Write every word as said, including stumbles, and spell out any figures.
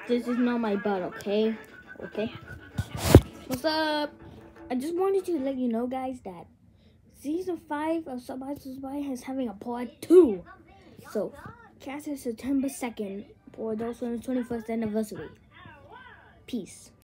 This is not my butt, okay? Okay. What's up? I just wanted to let you know, guys, that season five of Subway to Subway is having a part two. So, cast is September second for Adult Swim's twenty-first anniversary. Peace.